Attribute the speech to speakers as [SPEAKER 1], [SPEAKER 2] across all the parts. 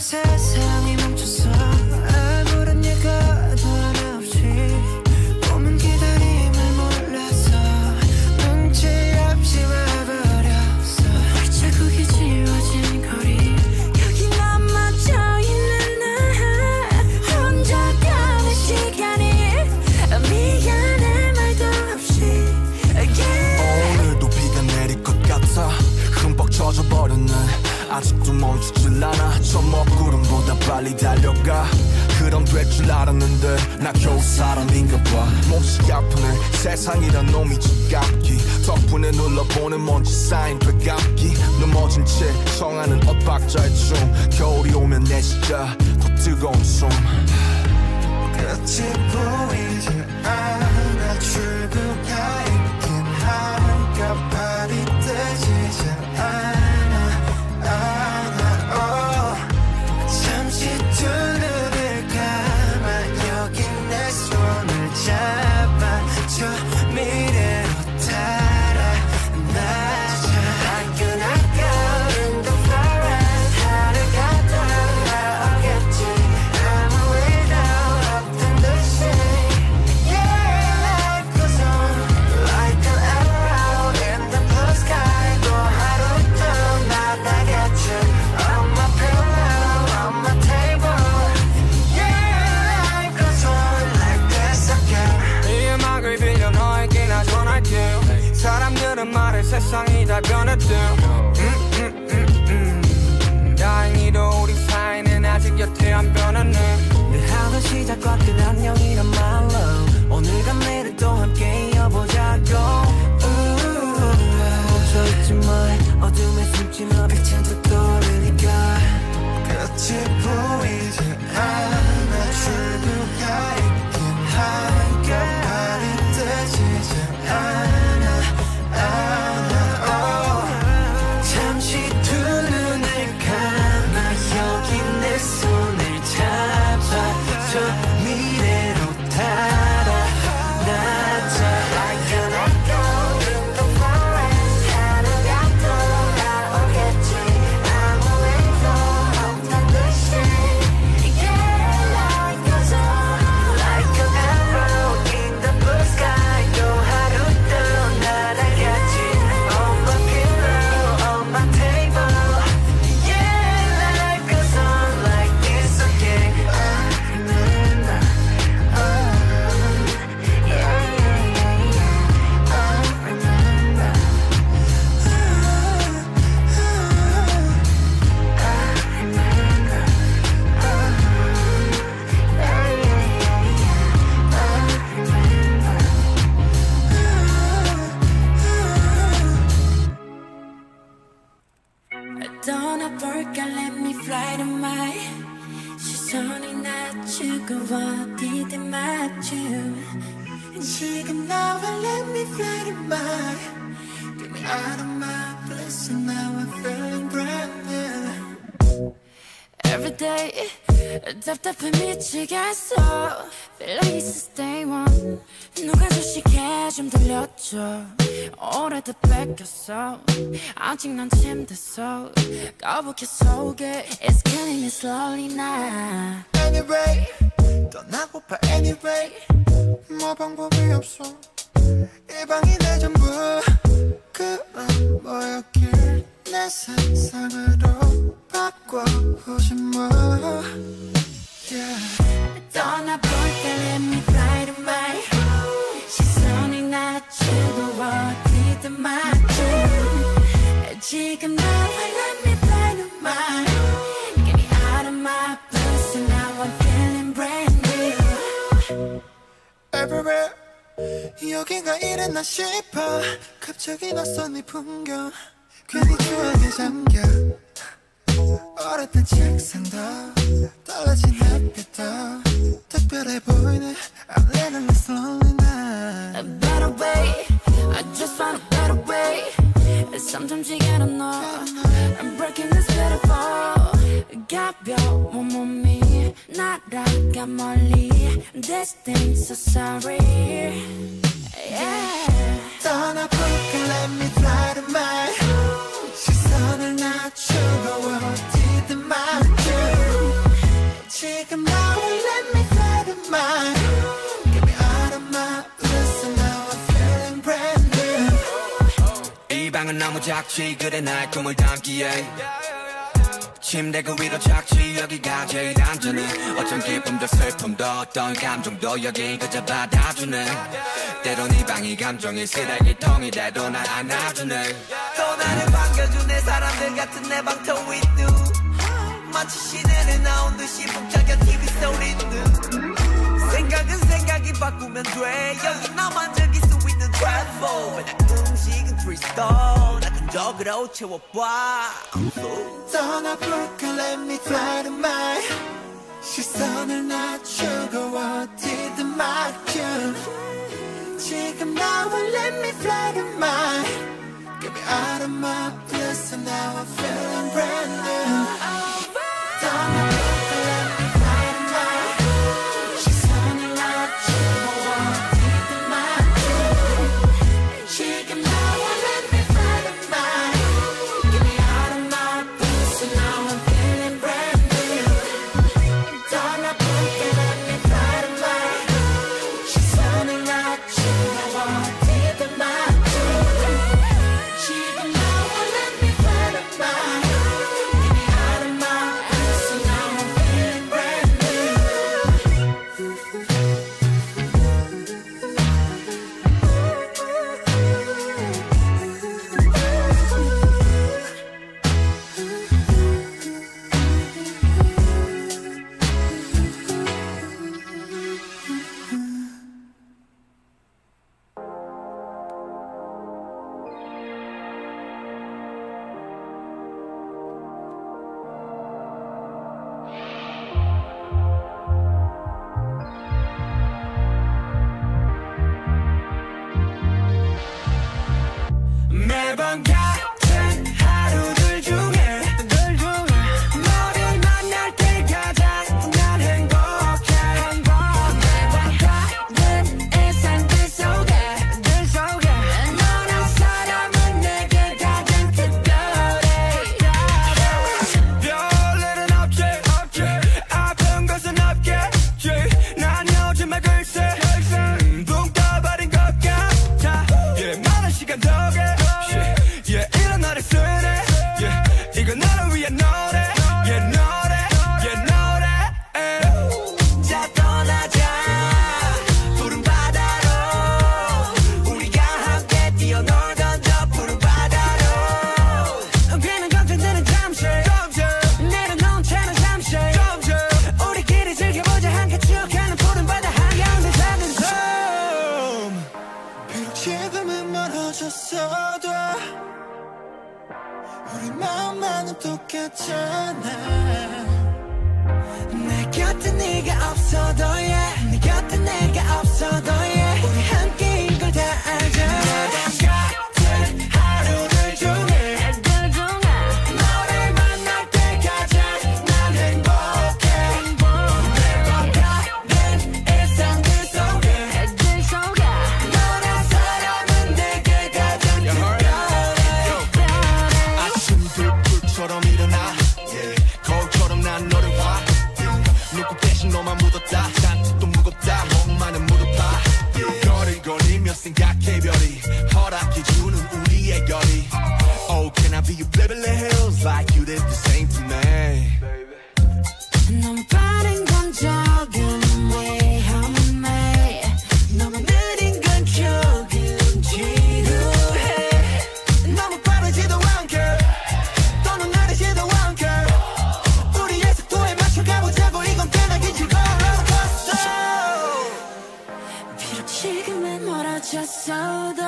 [SPEAKER 1] 세상이 멈췄어. 아무런 예고도 하나 없이 오만 기다림을 몰라서 눈치 없이 와버렸어. 발자국이 지워진 거리 여기 남아져 있는 나 혼자 가는 시간이 미안해 말도 없이
[SPEAKER 2] 오늘도 비가 내릴 것 같아. 흠뻑 젖어버렸네. 아직도 멈추질 않아. 저 먹구름보다 빨리 달려가. 그럼 될 줄 알았는데 나 겨우 사람인가 봐. 몹시 아프네. 세상이란 놈이 지갑기 덕분에 눌러보는 먼지 쌓인 되감기. 넘어진 채 청하는 엇박자의 춤. 겨울이 오면 내 진짜 더 뜨거운 숨.
[SPEAKER 1] 끝이 보이지 않아. 출구가 있긴 한가발이 뜨지 않아. 잠시 두 눈을 감아 여기 내 손을 잡아줘. 미래로 달아나자. I cannot go in the forest. 하루가 돌아오겠지. 아무 일도 없던 듯이. Yeah, life goes on like an arrow in the blue sky. 또 하루도 나가겠지. On my pillow, on my table. Yeah, life goes on like this again.
[SPEAKER 3] 이 음악을 빌려 너에게 나 전할게. 사람들은 말해 세상이 다 변했대. 다행히도 우리 사이는 아직 여태 안 변했네.
[SPEAKER 1] 늘 하던 시작과 끝 안녕이란 말로 오늘과 내일을 또 함께 이어보자고. 멈춰있지 마. 어둠에 숨진 너 빛은 또 떠오르니까. 끝이 보이지 않아. 출구가 있긴 한가발이 뜨지 않아. 잠시 두 눈을 감아 여기 내 손을 잡아줘. 미래로 달아나자. I cannot go in the forest. 하루가 돌아오겠지. 아무 일도 없던 듯이. Yeah, life goes on like an arrow in the blue sky. 또 하루도 날아가지. On my pillow, on my table. Yeah, life goes on like this again. I remember. Yeah, yeah, yeah, yeah. I remember. I remember. Yeah, yeah, yeah, yeah. I remember. 떠나볼까 let me fly to my. 시선이 낮추고 어디든 맞춤. 지금 나와 let me fly to my. Get me out of my bliss and now I'm feeling brand new. Everyday 답답해 미치겠어. Feel like it's a stay one. 누가 주식해 좀 들려줘. 오래도 뺏겼어. 아직 난 침대서 거북해 속에 It's killing me slowly now. Anyway 떠나고파 anyway. 뭐 방법이 없어. 이 방이 내 전부. 그럼 뭐였길. 내 세상으로 바꿔보지 뭐. Yeah. 떠나볼까 let me fly to my. 시선이 낮추고 어디든 맞춤. 지금 나와 let me fly to my. Get me out of my blues and now I'm feeling brand new. Everywhere 여긴가 이랬나 싶어. 갑자기 낯선 이 풍경. 괜히 추억에 잠겨. 어렸던 책상도 달라진 햇빛도 특별해 보이네. I'm living this lonely night. A better way, I just found a better way. Sometimes you gotta know I'm breaking this beautiful. 가벼운 몸이 날아가 멀리. This thing's so sorry. Yeah. 떠나볼까 let me fly to my. 시선을 낮추고 어디든 맞춤.
[SPEAKER 3] 방은 너무 작지 그래 나의 꿈을 담기에 침대 그 위로 착지 여기가 제일 안전해 어떤 기쁨도 슬픔도 어떤 감정도 여기 그저 받아주네 때론 이 방이 감정이 쓰레기통이 돼도 날 안아주네 또 나를 반겨주네 사람들 같은 내 방터 위도 마치 시내를 나온 듯이 벅차게 TV 소리는 생각은 생각이 바꾸면 돼 여기 나만 즐길 수 있는 트래플 음식은 트리스톤 나 근적으로 채워봐
[SPEAKER 1] 떠나볼까 let me fly to my 시선을 낮추고 어디든 맡겨 지금 나와 let me fly to my Get me out of my bliss and now I'm feeling brand new 떠나볼까 let me fly to my 시선을 낮추고 어디든 맡겨 지금 나와 let me fly to my Get me out of my bliss and now I'm feeling brand new 떠나볼까 let me fly to my 시선을 낮추고 어디든 맡겨 지금 나와 let me fly to my Get me out of my bliss and now I'm feeling brand new
[SPEAKER 3] 매번 같은 하루들 중에 너를 만날 때 가장 난 행복해 매번 같은 일상들 속에 너란 사람은 내게 가장 특별해 별일은 없지 아픈 것은 없겠지 난 요즘에 글쎄 붕 떠버린 것 같아 많은 시간 덕에 이런 나를 쓰네 이건 나를 위한 노래 노래 자 떠나자 푸른 바다로 우리가 함께 뛰어놀던 저 푸른 바다로 괜한 걱정들은 잠시 내려놓은 채는 잠시 우리끼리 즐겨보자 함께 추억하는 푸른 바다 한가운데 작은 섬
[SPEAKER 1] 비록 지금은 멀어졌어도 우리 마음만은 똑같잖아
[SPEAKER 3] 내 곁에 네가 없어도 네 곁에 내가 없어도 우리 함께인 걸 다 알잖아 매번 같은 하루들 중에 너를 만날 때 가장 난 행복해 매번 같은 일상들 속에 너란 사람은 내게 가장 특별해
[SPEAKER 2] 아침들 불처럼 일어나 거울처럼 난 너를 봐 눈곱 대신 너만 묻었다 잔뜩 무겁다 몸만은 무릎아 별을 거리며 생각해 별이 허락해주는 우리의 거리 Oh can I be your Beverly Hills like you did the same to me
[SPEAKER 1] 너무 빠른 건 조금 위험해 너무 느린 건 조금 지루해
[SPEAKER 3] 너무 빠르지도 않게 또는 느리지도 않게 우리의 속도에 맞춰가보자고 이건 꽤나긴 즐거운 롤러코스터
[SPEAKER 1] 비록 지금은 멀어졌어도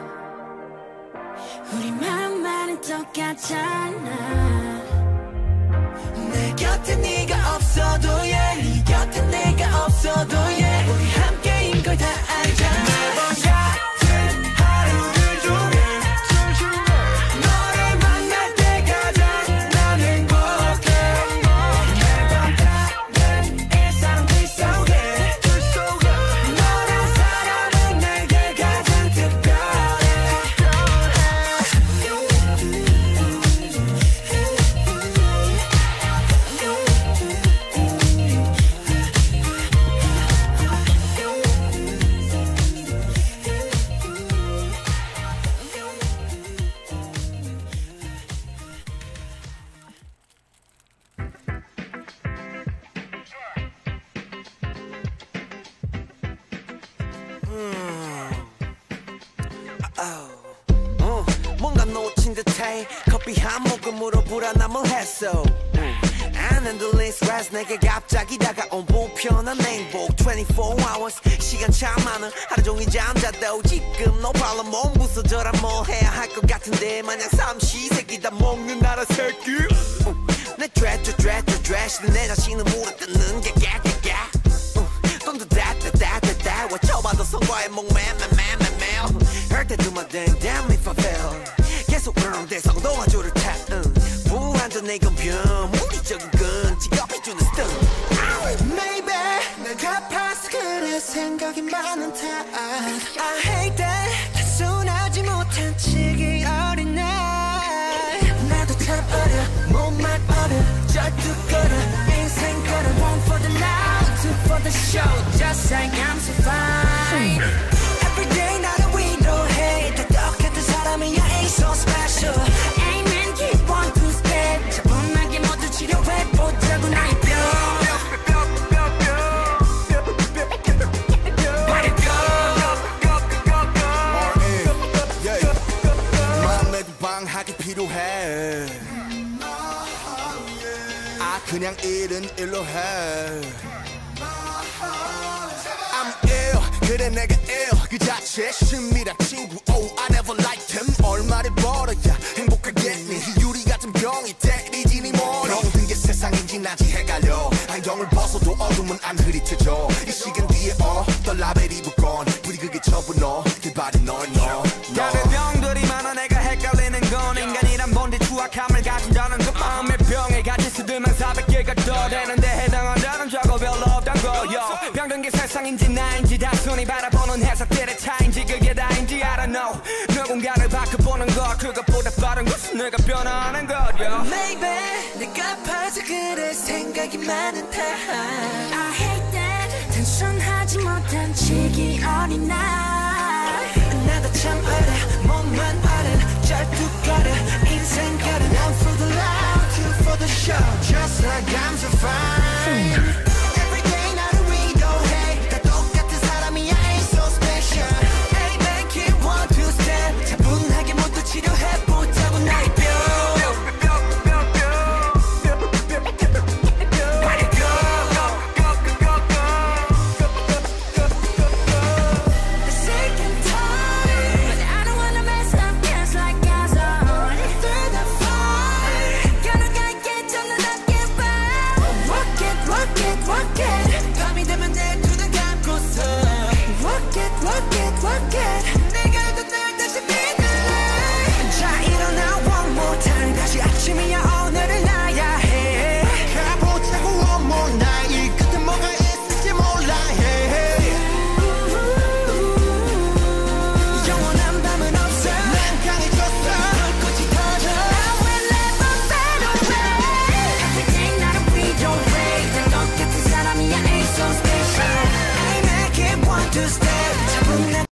[SPEAKER 1] 우리 마음만은 똑같잖아
[SPEAKER 3] 내 곁에 네가 없어도 네 곁에 내가 없어도 우리 함께인 걸 다 알잖아 매번 같은 하루들 중에 너를 만날 때 가장 난 행복해 매번 같은 일상들 속에 너란 사람은 내게 가장 특별해
[SPEAKER 4] 뭔가 놓친 듯해 커피 한 모금으로 불안함을 했어 안 흔들린 스트레스 내게 갑자기 다가온 불편한 행복 24 hours 시간 참 많은 하루 종일 잠자도 지금 no problem 몸 부서져라 뭐 해야 할 것 같은데 마냥 삼시세끼 다 먹는 나라 새끼 내 드레시는 내 자신을 물어뜯는 게 깨깨깨 돈도 다다다다다 외쳐봐도 성과에 목매매매매매 Hurt that do my dang damn if I fail 계속 대성도 화조를 타 불안전 내 건변 물리적인 건 직업이 주는 스턴 Maybe 내가 갚아서 그래 생각이 많은 탓 I hate that 단순하지 못한 치기 어린 날 나도 참 어려 몸만 어려 절뚝거려 인생 걸어 One for the night, two for the show Just like I'm so fine Every day 나를 위로해 다 똑같은 사람이야 ain't so special Amen keep on two step 차분하게 모두 치료해보자고 나의 뼈 Let it go
[SPEAKER 2] 마음에도 방학이 필요해 아 그냥 일은 일로 해 I'm ill 그래 내가 ill 그 자체 심이란 친구 Oh I never liked him 얼마를 벌어야 행복하겠니 희유리 같은 병이 때리지 니 머리 병든 게 세상인지 낮이 헷갈려 안경을 벗어도 어둠은 안 흐릿해져 이 시간 뒤에 어떤 라벨이 붙건 부디 그게 전부 너 길바리 너
[SPEAKER 3] 다른 병들이 많아 내가 헷갈리는 건 인간이란 뭔데 추악함을 가진다는 그 마음의 병에 가질 수들만 400개가 더 되는데 해당한다는 저거 별로 없단 거요 병든 게 세상인지 나인지 단순히 바라보는 해석들의 차인지 그게 다인지 I don't know 누군가를 바꿔보는 것 그것보다 빠른 것은 내가 변화하는 거요
[SPEAKER 4] Maybe 내가 아파서 그래 생각이 많은 탓 I hate that 단순하지 못한 치기 어린 날 나도 참 어려 몸만 어려 절뚝거려 인생 걸어 One for the love, two for the show Just like I'm so fine Every day 나를 위로해 다 똑같은 사람이야 ain't so special Hey man keep one two step 차분하게 모두 치료해보자고 나의 뼈 밤이 되면 내 눈을 감고서 Work it 내가 널 다시 믿을래 자 일어나 one more time 다시 아침이야 오늘을 나야 해 가보자고 one more night 이 끝에 뭐가 있을지 몰라 해 영원한 밤은 없어 난 강해졌어 불꽃이 터져 I will never fade away Everything 나를 위로해 다 똑같은 사람이야 ain't so special I make it one to step 차분한